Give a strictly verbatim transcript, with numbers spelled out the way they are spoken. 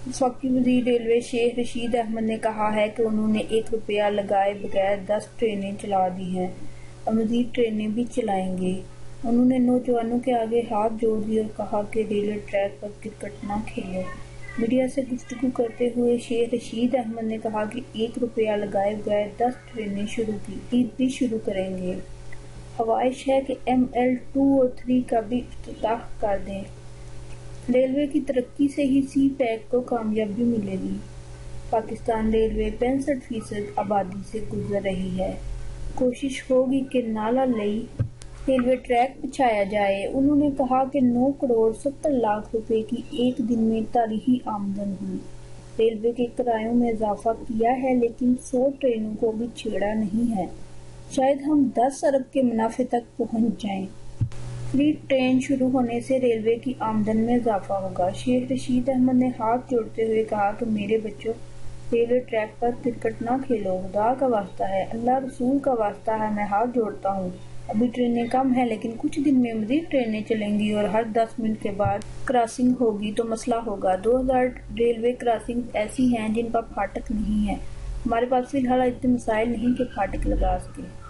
वफाकी वज़ीर रेलवे शेख रशीद अहमद ने कहा है कि उन्होंने एक रुपया लगाए बगैर दस ट्रेनें चला दी हैं और मज़ीद ट्रेनें भी चलाएंगे। उन्होंने नौजवानों के आगे हाथ जोड़ दिए और कहा कि रेलवे ट्रैक पर क्रिकेट न खेलो। मीडिया से गुफ्तगू करते हुए शेख रशीद अहमद ने कहा कि एक रुपया लगाए बगैर दस ट्रेनें शुरू की ईद भी शुरू करेंगे। ख्वाहिश है कि एम एल टू और थ्री का भी इफ्तिताह कर दें। रेलवे की तरक्की से ही सी पैक को कामयाबी मिलेगी। पाकिस्तान रेलवे पैंसठ फीसद आबादी से गुजर रही है। कोशिश होगी कि नाला लई रेलवे ट्रैक बिछाया जाए। उन्होंने कहा कि नौ करोड़ सत्तर लाख रुपए की एक दिन में तारीखी आमदन हुई। रेलवे के किरायों में इजाफा किया है, लेकिन सौ ट्रेनों को भी छेड़ा नहीं है। शायद हम दस अरब के मुनाफे तक पहुंच जाएं। फ्री ट्रेन शुरू होने से रेलवे की आमदन में इजाफा होगा। शेख रशीद अहमद ने हाथ जोड़ते हुए कहा कि मेरे बच्चों, रेलवे ट्रैक पर क्रिकेट ना खेलो, खुदा का वास्ता है, अल्लाह रसूल का वास्ता है, मैं हाथ जोड़ता हूँ। अभी ट्रेनें कम है, लेकिन कुछ दिन में मज़ीद ट्रेनें चलेंगी और हर दस मिनट के बाद क्रॉसिंग होगी तो मसला होगा। दो हज़ार रेलवे क्रॉसिंग ऐसी हैं जिन पर फाटक नहीं है। हमारे पास फिलहाल इतने मसाइल नहीं कि फाटक लगा सके।